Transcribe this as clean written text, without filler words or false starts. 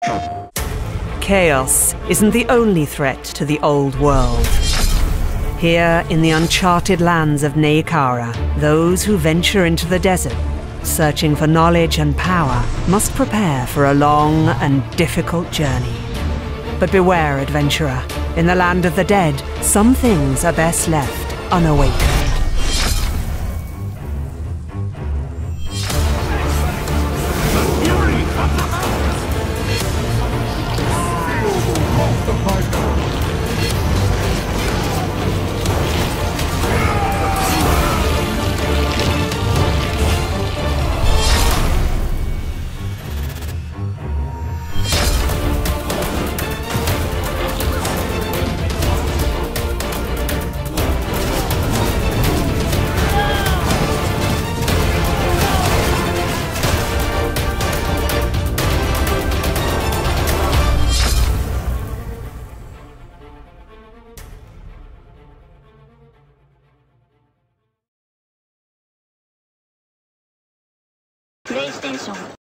Chaos isn't the only threat to the old world. Here, in the uncharted lands of Neikara, those who venture into the desert, searching for knowledge and power, must prepare for a long and difficult journey. But beware, adventurer. In the land of the dead, some things are best left unawakened. PlayStation